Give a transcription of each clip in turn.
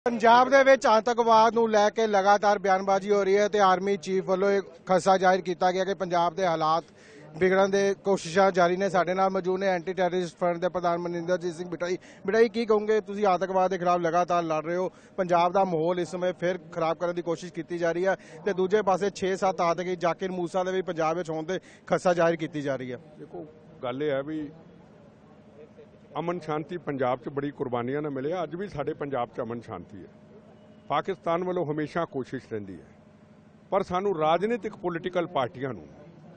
पंजाब दे विच आतंकवाद नूं लैके लगातार बयानबाजी हो रही है तो आर्मी चीफ वालों एक खसा जाहिर किया गया कि पंजाब के हालात बिगड़न की कोशिशां जारी ने। साडे नाल मौजूद ने एंटी टैररिस्ट फ्रंट के प्रधान मनिंदरजीत सिंह बिटाई की कहोगे तुसीं आतंकवाद के खिलाफ लगातार लड़ रहे हो, पंजाब का माहौल इस समय फिर खराब करने की कोशिश की जा रही है तो दूजे पासे 6-7 आतंकी जाकिर मूसा के भी पंजाब में होने की खसा जाहिर की जा रही है। देखो गल यह है भी अमन शांति पंजाब च बड़ी कुर्बानियां ने मिले, अज भी साडे पंजाब च अमन शांति है। पाकिस्तान वालों हमेशा कोशिश रहिंदी है, पर सानू राजनीतिक पोलिटिकल पार्टियां नू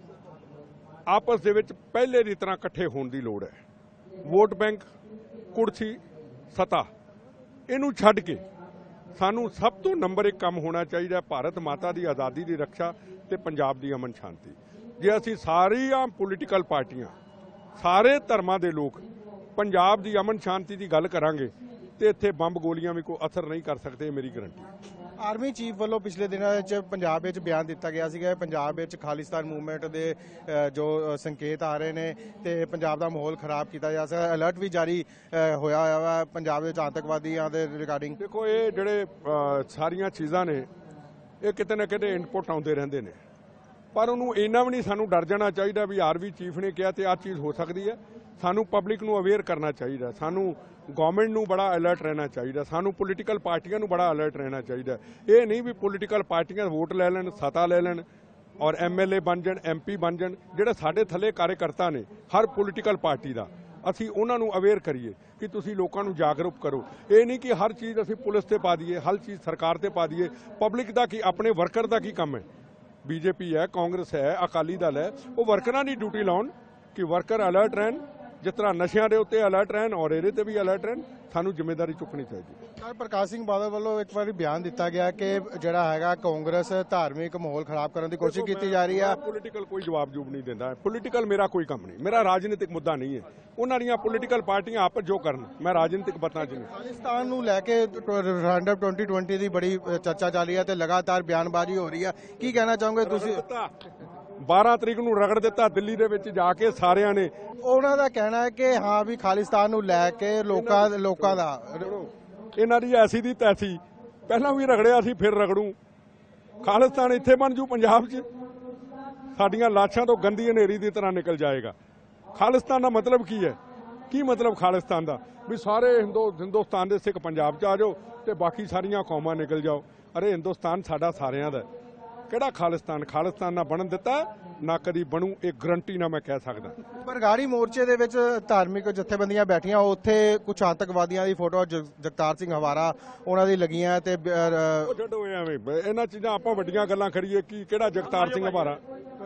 आपस दे विच पहले दी तरह इकट्ठे होने की लोड़ है। वोट बैंक, कुर्सी, सत्ता इनू छड्ड के सानू सब तो नंबर 1 काम होना चाहिए भारत माता की आज़ादी की रक्षा ते पंजाब की अमन शांति। जे असीं सारियां पोलिटिकल पार्टियां सारे धर्मां दे लोग पंजाब की अमन शांति की गल करांगे तो इत्थे बंब गोलियां भी कोई असर नहीं कर सकते, मेरी गारंटी। आर्मी चीफ वालों पिछले दिनों पंजाब में बयान दिता गया सीगा पंजाब में खालिस्तान मूवमेंट के जो संकेत आ रहे हैं तो पंजाब का माहौल खराब किया जा सकता, अलर्ट भी जारी होया हुआ है पंजाब में आतंकवादियों के रिगार्डिंग। देखो ये जिहड़े सारियां चीज़ां ने ये किते ना किते इनपुट आउंदे रहिंदे ने, पर उन्होंने इन्ना भी नहीं सानू डर जाना चाहिए भी आर्मी चीफ ने कहा तो आ चीज़ हो सकती है। सानू पब्लिक नू अवेयर करना चाहिए, सानू गवर्नमेंट नू बड़ा अलर्ट रहना चाहिए, सानू पोलिटिकल पार्टियां नू बड़ा अलर्ट रहना चाहिए। ये नहीं भी पोलिटिकल पार्टियां वोट लै लैन, सत्ता लै लैन और MLA बन जाण, MP बन जाण। जिहड़े साडे थल्ले कार्यकर्ता ने हर पोलिटिकल पार्टी का असीं उन्हां नू अवेयर करिए कि तुसीं लोकां नू जागरूक करो। ये नहीं कि हर चीज़ असीं पुलिस ते पा दईए, हर चीज़ सरकार ते पा दईए। पब्लिक का की अपने वर्कर का की काम है, BJP है, कांग्रेस है, अकाली दल है, वो वर्करां दी ड्यूटी लाउण कि वर्कर अलर्ट रहन, जिस तरह नशियां दे उत्ते अलर्ट रहन और इहदे ते भी अलर्ट रहन। सानू जिम्मेदारी चुकनी चाहिए। सर प्रकाश सिंह बादल वालों एक बार बयान दिता गया कि जिहड़ा हैगा कांग्रेस धार्मिक माहौल खराब करने की कोशिश की जा रही है। पोलिटिकल कोई जवाब जूब नहीं देता है, पोलिटिकल मेरा कोई काम नहीं, मेरा राजनीतिक मुद्दा नहीं है। उन्हां दीयां पोलिटिकल पार्टियां आपस जो करन, मैं राजनीतिक बतना च नहीं। खालिस्तान नूं लैके रेफरेंडम 2020 की बड़ी चर्चा चल रही है तो लगातार बयानबाजी हो रही है, की कहना चाहोगे तुसीं? 12 तरीक नूं रगड़ दिता दिल्ली दे विच जाके सारियां ने। उन्हां दा कहना है कि हाँ भी खालिस्तान नूं लैके लोकां दा इन्हां दी ऐसी दी तैसी पहलां भी रगड़िया सी, फिर रगड़ू। खालिस्तान इत्थे बन जू पंजाब च, साडियां लाशां तो गंदी हनेरी की तरह निकल जाएगा। खालिस्तान का मतलब की है? की मतलब खालिस्तान का भी सारे हिंदुस्तान के सिख पंजाब च आ जाओ तो बाकी सारियां कौमां निकल जाओ। अरे हिंदुस्तान साडा सारियां दा, किहड़ा खालिस्तान? खालिस्तान ना बनन दिता ना कदी बनू, एक गारंटी ना मैं कह सकदा। बरगाड़ी मोर्चे दे विच धार्मिक जथेबंदियां बैठियां, उत्थे कुछ आतंकवादियों की फोटो जगतार सिंह हवारा उन्हां दी लगियां ते छड्डो एवें इन्हां चीज़ां आपां वड्डियां गल्लां करिए कि किहड़ा जगतार सिंह हवारा।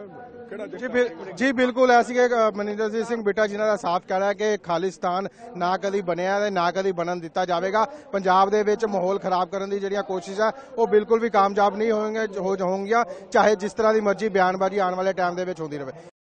जी बिल्कुल ऐसी मनिंदरजीत सिंह बिट्टा जिन्हां दा साफ कहना है कि खालिस्तान ना कदी बनया ते ना कदी बनन दिता जाएगा। पंजाब दे विच माहौल खराब करने की जिहड़ियां कोशिशां वो बिल्कुल भी कामयाब नहीं होंगियां, चाहे जिस तरह की मर्जी बयानबाजी आने वाले टाइम दे विच होंदी रहे।